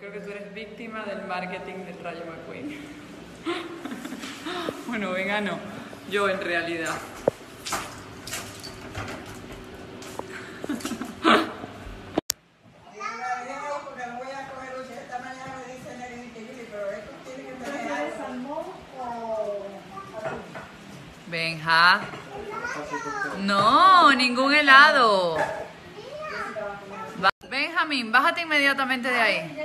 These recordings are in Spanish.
creo que tú eres víctima del marketing del Rayo McQueen. Bueno, venga, no. Yo en realidad. Benja. No, ningún helado. Benjamín, bájate inmediatamente de ahí.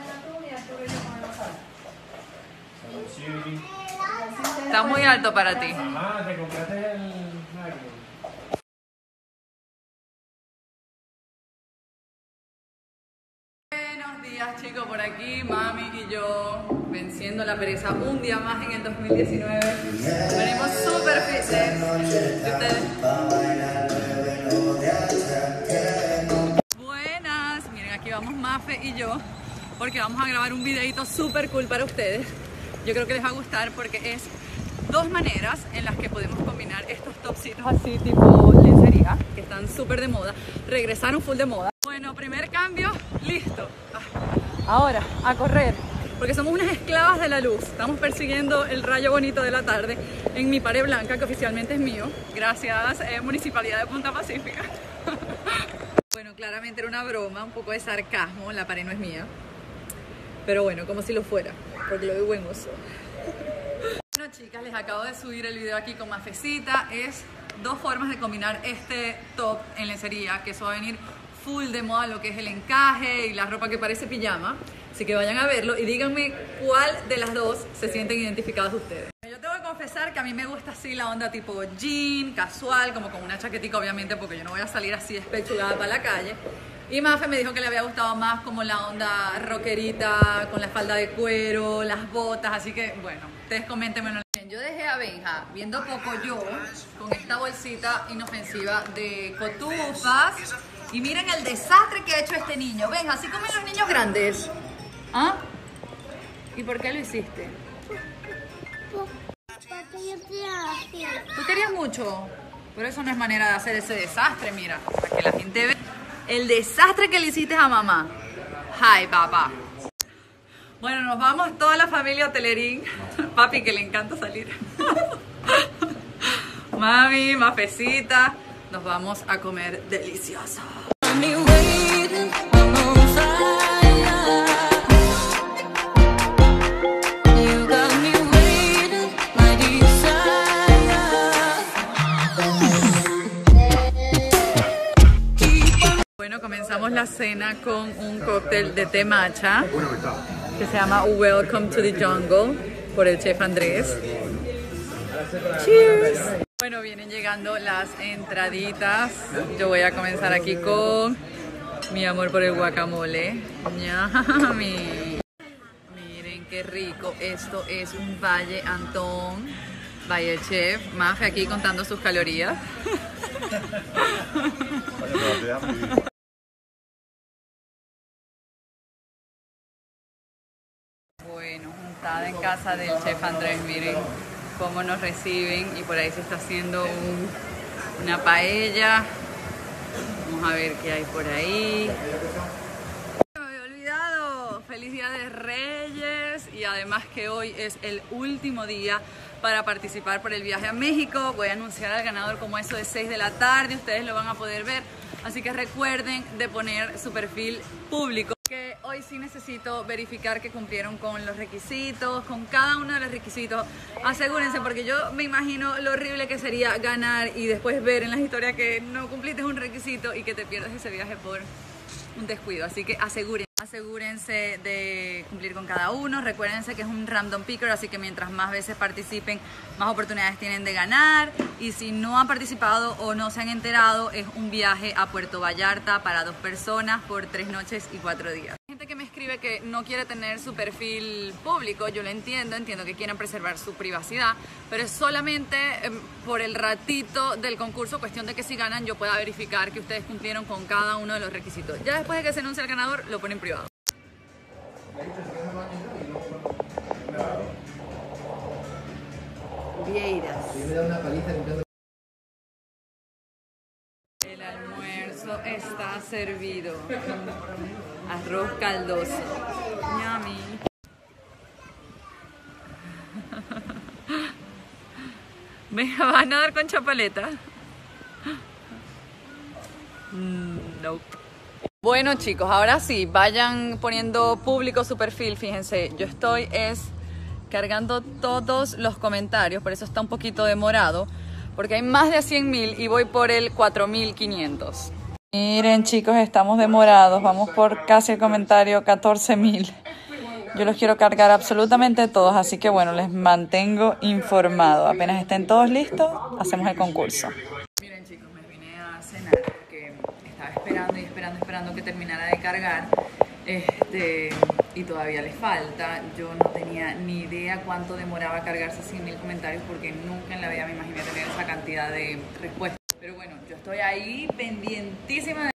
Está muy alto para ti. Ajá, te compraste el... Buenos días, chicos, por aquí Mami y yo venciendo la pereza un día más en el 2019. Venimos súper fitness. Buenas, miren, aquí vamos Mafe y yo porque vamos a grabar un videito súper cool para ustedes. Yo creo que les va a gustar porque es dos maneras en las que podemos combinar estos topsitos así tipo lencería, que están súper de moda, regresaron full de moda. Bueno, primer cambio, listo. Ahora, a correr, porque somos unas esclavas de la luz. Estamos persiguiendo el rayo bonito de la tarde en mi pared blanca, que oficialmente es mío. Gracias, Municipalidad de Punta Pacífica. Bueno, claramente era una broma, un poco de sarcasmo, la pared no es mía. Pero bueno, como si lo fuera, porque lo veo buen uso. Bueno, chicas, les acabo de subir el video aquí con Mafecita. Es dos formas de combinar este top en lencería, que eso va a venir full de moda, lo que es el encaje y la ropa que parece pijama. Así que vayan a verlo y díganme cuál de las dos se sienten identificadas ustedes. Yo tengo que confesar que a mí me gusta así la onda tipo jean, casual, como con una chaquetica obviamente, porque yo no voy a salir así despechugada para la calle. Y Mafe me dijo que le había gustado más como la onda rockerita, con la falda de cuero, las botas, así que bueno, ustedes coméntenme. Yo dejé a Benja viendo poco yo con esta bolsita inofensiva de cotufas y miren el desastre que ha hecho este niño. Benja, así comen los niños grandes. ¿Ah? ¿Y por qué lo hiciste? Porque yo quiero así. ¿Tú querías mucho? Pero eso no es manera de hacer ese desastre, mira, para que la gente vea el desastre que le hiciste a mamá. Hi, papá. Bueno, nos vamos toda la familia Telerín. Papi, que le encanta salir. Mami, Mafecita. Nos vamos a comer delicioso. Bueno, comenzamos la cena con un cóctel de té matcha que se llama Welcome to the Jungle por el chef Andrés. Cheers. Bueno, vienen llegando las entraditas. Yo voy a comenzar aquí con mi amor por el guacamole. Ñami. Miren qué rico. Esto es un Valle Antón by el chef. Mafe aquí contando sus calorías. Bueno, juntada en casa del chef Andrés, miren cómo nos reciben y por ahí se está haciendo una paella. Vamos a ver qué hay por ahí. Me había olvidado, feliz día de Reyes y además que hoy es el último día para participar por el viaje a México. Voy a anunciar al ganador como eso de 6 de la tarde, ustedes lo van a poder ver. Así que recuerden de poner su perfil público. Que hoy sí necesito verificar que cumplieron con los requisitos, con cada uno de los requisitos. Asegúrense, porque yo me imagino lo horrible que sería ganar y después ver en las historias que no cumpliste un requisito y que te pierdes ese viaje por un descuido. Así que asegúrense de cumplir con cada uno. Recuérdense que es un random picker, así que mientras más veces participen, más oportunidades tienen de ganar. Y si no han participado o no se han enterado, es un viaje a Puerto Vallarta para 2 personas por 3 noches y 4 días. Hay gente que me escribe que no quiere tener su perfil público. Yo lo entiendo que quieran preservar su privacidad, pero es solamente por el ratito del concurso, cuestión de que si ganan yo pueda verificar que ustedes cumplieron con cada uno de los requisitos. Ya después de que se anuncie el ganador, lo ponen privado. Vieiras. El almuerzo está servido. Arroz caldoso. Yummy. Venga, ¿vas a nadar con chapaleta? Nope. Bueno chicos, ahora sí, vayan poniendo público su perfil. Fíjense, yo estoy cargando todos los comentarios, por eso está un poquito demorado, porque hay más de 100.000 y voy por el 4.500. Miren chicos, estamos demorados, vamos por casi el comentario 14.000. Yo los quiero cargar absolutamente todos, así que bueno, les mantengo informados. Apenas estén todos listos, hacemos el concurso. Miren chicos, me vine a cenar porque estaba esperando que terminara de cargar. Y todavía les falta. Yo no tenía ni idea cuánto demoraba cargarse 100.000 comentarios porque nunca en la vida me imaginé tener esa cantidad de respuestas. Pero bueno, yo estoy ahí pendientísima de